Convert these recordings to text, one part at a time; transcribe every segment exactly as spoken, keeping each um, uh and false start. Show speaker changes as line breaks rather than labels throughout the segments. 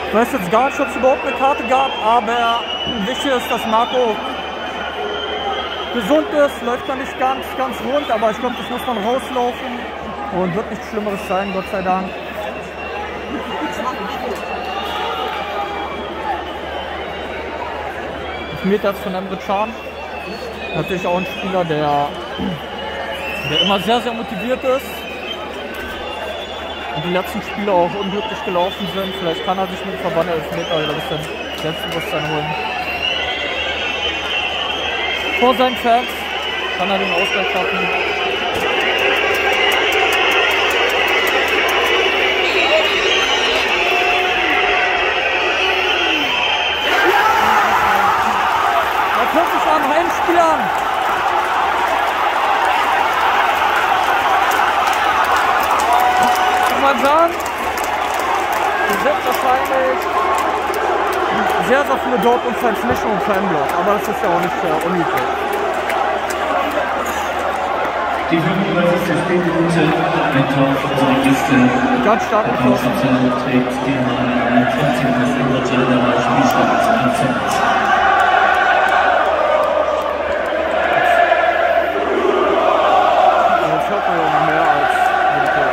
Ich weiß jetzt gar nicht, ob es überhaupt eine Karte gab, aber wichtig ist, dass Marco gesund ist, läuft noch nicht ganz, ganz rund, aber ich glaube, das muss man rauslaufen und wird nichts Schlimmeres sein, Gott sei Dank. Ich Meter jetzt von Emre Can. Natürlich auch ein Spieler, der, der immer sehr, sehr motiviert ist. Und die letzten Spiele auch unglücklich gelaufen sind. Vielleicht kann er sich mit dem Verband Elfmeter wieder ein bisschen Selbstbewusstsein holen. Vor seinen Fans kann er den Ausgleich schaffen. Er hört sich am Heimspiel an. Kann man sagen, wir sind wahrscheinlich sehr, sehr viele Dortmund-Fans nicht nur im Fanblock, aber das ist ja auch nicht äh, unüblich.
Die fünfunddreißigste Spielminute, ein Tor für unsere Gäste.
Ganz stark geschossen.
Trägt die Nummer einundzwanzig, das Emre Can, der neue Spielstand eins zu eins.
Jetzt hört man ja noch mehr als den Tor.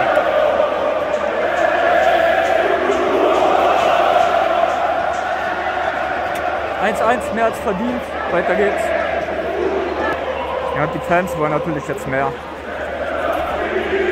eins eins, mehr als verdient. Weiter geht's. Ja, die Fans wollen natürlich jetzt mehr.